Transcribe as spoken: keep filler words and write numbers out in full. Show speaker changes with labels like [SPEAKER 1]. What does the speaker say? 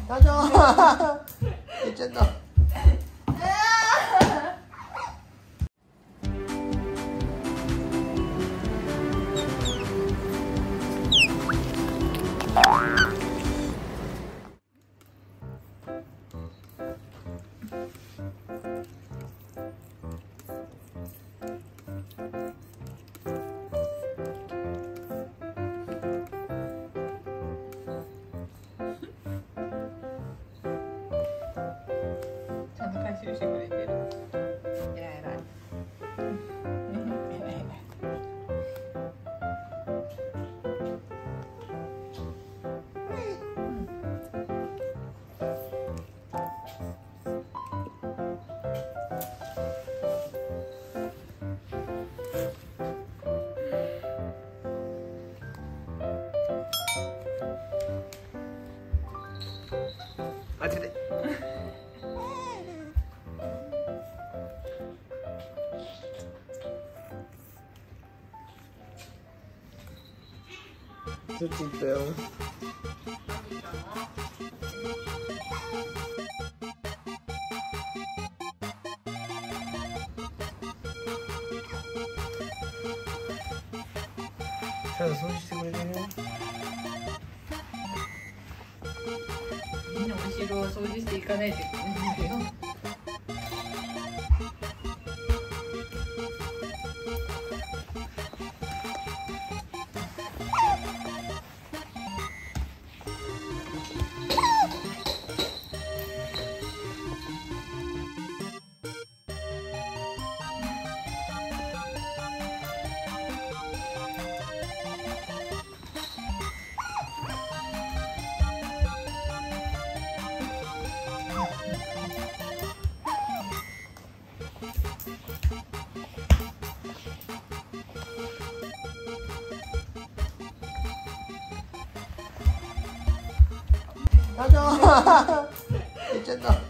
[SPEAKER 1] あちょーちょっと
[SPEAKER 2] 回収してくれてる。えらいえらい。
[SPEAKER 1] あちで。そっち行ったよ。ちゃんと掃除してくれてるよ。
[SPEAKER 2] みんな後ろを掃除していかないといけないんだよ。
[SPEAKER 1] あちょーちょっと。